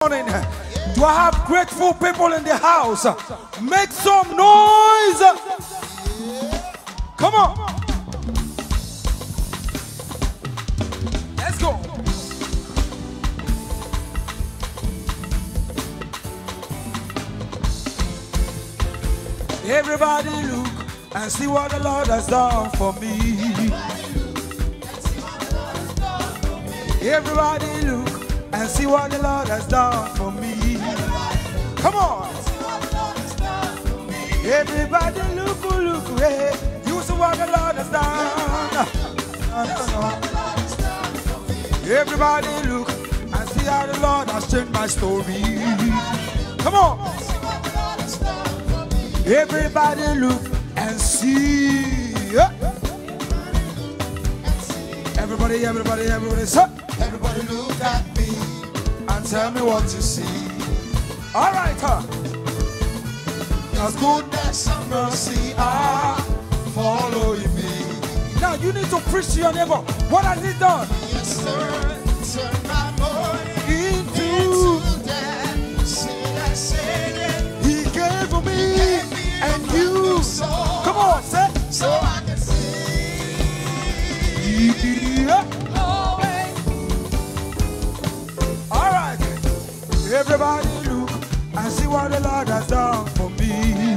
morning. Do I have grateful people in the house? Make some noise. Come on. Let's go. Everybody look and see what the Lord has done for me. Everybody look and see what the Lord has done for me. Come on. Everybody look, look, hey. You see what the Lord has done. Everybody look and see how the Lord has changed my story. Come on. Everybody look and see. Everybody, everybody, everybody, so. Everybody look at me And tell me what you see. All right, huh? Cause goodness and mercy are following me. Now you need to preach to your neighbor. What has he done? Yes, sir. Turn my boy Into that. See that saying? he gave me and you. Come on, say. So I can see. Yeah. All right. Everybody look and see what the Lord has done for me.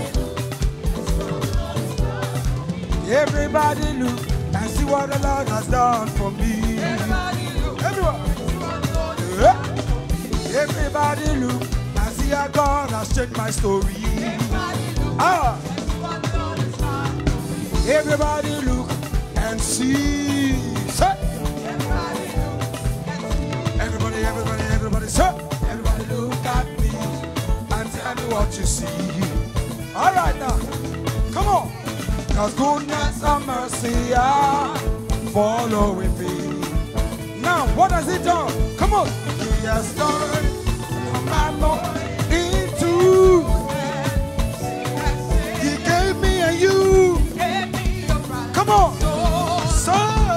Everybody look and see what the Lord has done for me. Everyone. Yeah. Everybody look and see how God has changed my story. Ah. Everybody look and see. Say. Everybody, everybody, everybody, say. Everybody look at me and tell me what you see. All right now, come on. Cause goodness and mercy are following me. Now, what has he done? Come on. He has turned my Lord into. He gave me and you. Come on. So,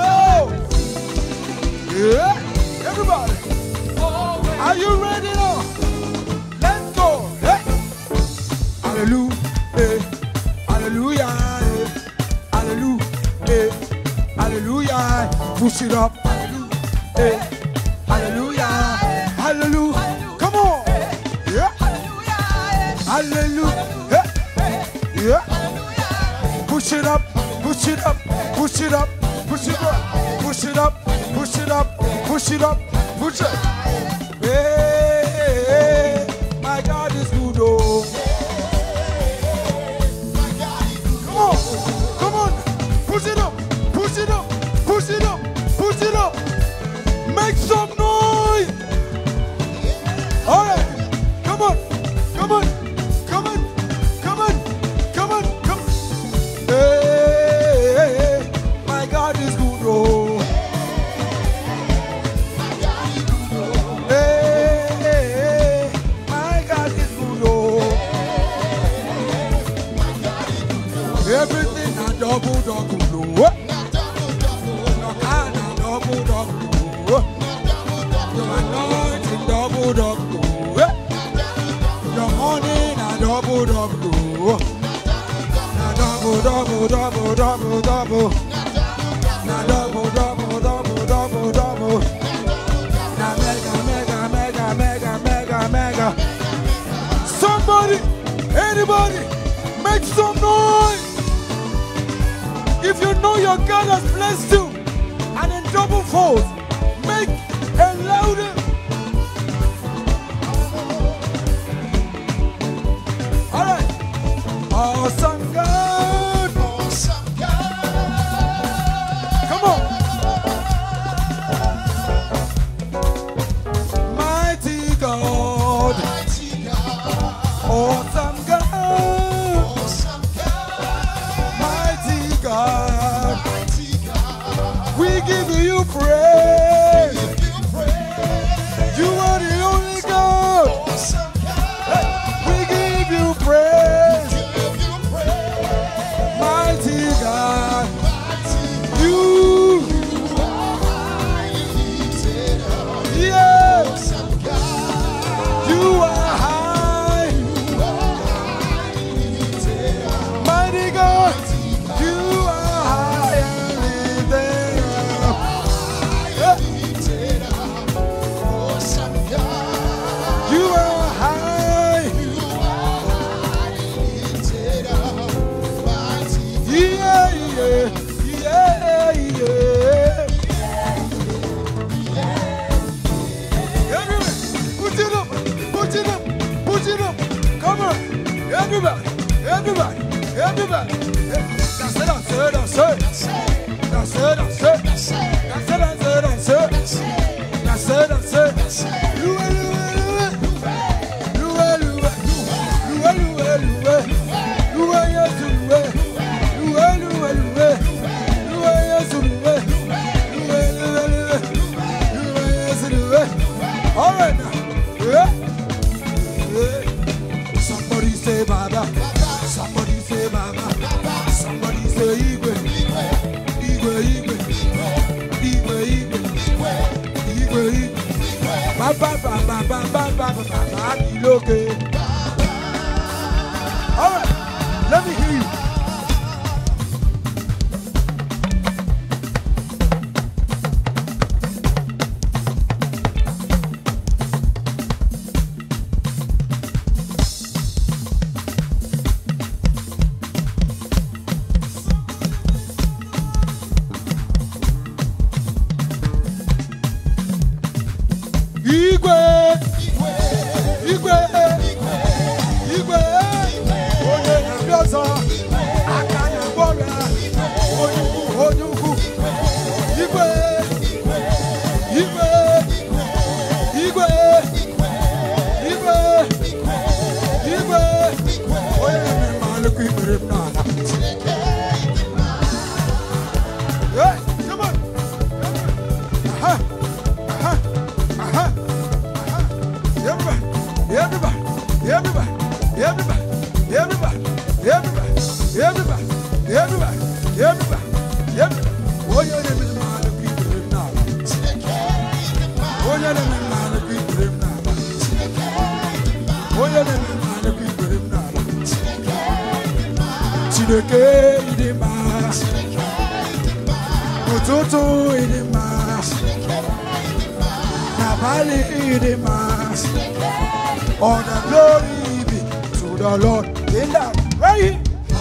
yeah, everybody. Are you ready now? Let's go. Hey. Hallelujah. Hey. Hallelujah. Hey. Hallelujah. Hey. Hallelujah. Push it up. Hallelujah. Hey. Hallelujah. Hallelujah. Come on. Yeah. Hallelujah. Hey. Yeah. Push it up. Push it up. Push it up. Push it up. Push it up. Push it up. Push it up. Push it up. Hey, my God is good, oh. Come on, come on, push it up, push it up, push it up, push it up. Make some noise. All right, come on, come on, come on, come on, come on, come on. Hey, my God is good, oh. Everything a double double blow. Your kind a double double blow. Your anointing double double blow. Your money a double double blow. Na double double double double double. Na double double double double double. Na mega mega mega mega mega mega. Somebody, anybody, make some noise. If you know your God has blessed you and in double fold, make a louder. All right. Awesome God. Awesome God. Come on. Mighty God. Mighty God. Awesome God. God. We give you praise. everybody, everybody. That's it, that's it, that's it. That's it, that's it. That's it, that's it, that's it. That's it, that's it. Lua, lua, lua. Lua, lua. Lua, lua, lua. Lua, yes, lua. Lua, lua, lua. Lua, yes, lua. Lua, lua, lua. Lua, yes, lua. All right now. Yeah. Somebody say Baba. Somebody say Baba. Somebody say Igwe. Igwe, Igwe. Igwe, Igwe. Igwe, Igwe. Baba, Baba, Baba, Baba, Baba, Iloke. All right, let me hear you. Igwe, Igwe, Igwe, onye na-abịaza, aka na-agbọga, onye ukwu, Igwe, Igwe, Igwe, Igwe, Igwe, onye na-eme mmalụ ka ikpere m n'ala. Hey, come on. Aha, aha. Everybody, everybody, everybody, everybody, everybody, everybody, everybody, everybody, everybody. Oh, you're the man of people now. Oh, you're the man of people now. Oh, you're the man of people now. Chineke idema, Ototo idema, Nabali idema. All the glory be to the Lord in that right.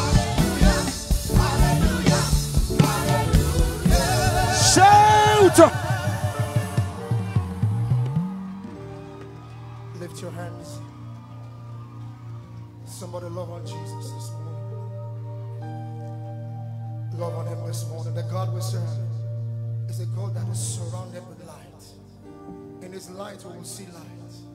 Hallelujah, hallelujah. Shout! Lift your hands. Somebody love on Jesus this morning. Love on him this morning. The God we serve is a God that is surrounded with light. In his light we will see light.